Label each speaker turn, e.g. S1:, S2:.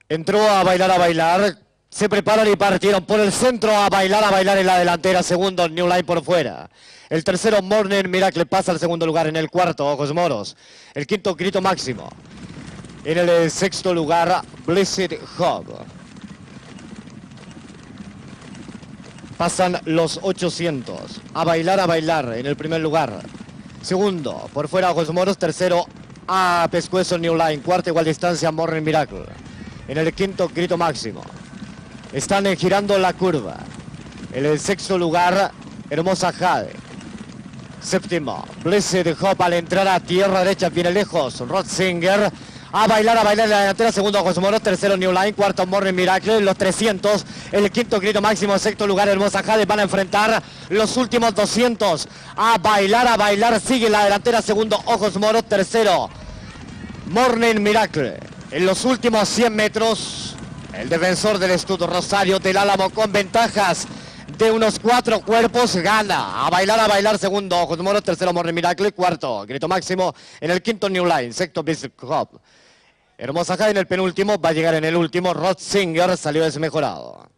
S1: Entró a bailar. Se preparan y partieron por el centro a bailar en la delantera. Segundo, New Line por fuera. El tercero, Morning Miracle, pasa al segundo lugar. En el cuarto, Ojos Moros. El quinto, Grito Máximo. En el sexto lugar, Blessed Hope. Pasan los 800. A bailar en el primer lugar. Segundo, por fuera, Ojos Moros. Tercero, a Pescuezo, New Line. Cuarto, igual distancia, Morning Miracle. En el quinto, Grito Máximo. Están girando la curva. En el sexto lugar, Hermosa Jade. Séptimo, Blessed Hope al entrar a tierra derecha, viene lejos. Rod Singer. A bailar en la delantera. Segundo, Ojos Moros. Tercero, New Line. Cuarto, Morning Miracle. Los 300. El quinto, Grito Máximo. Sexto lugar, Hermosa Jade. Van a enfrentar los últimos 200. A bailar. Sigue la delantera. Segundo, Ojos Moros. Tercero, Morning Miracle. En los últimos 100 metros, el defensor del Estud Rosario del Álamo con ventajas de unos 4 cuerpos gana. A bailar. Segundo, Ojos Moros. Tercero, Morning Miracle. Cuarto, Grito Máximo. En el quinto, New Line. Sexto, Blessed Hope. Hermosa Jade en el penúltimo. Va a llegar en el último. Rod Singer salió desmejorado.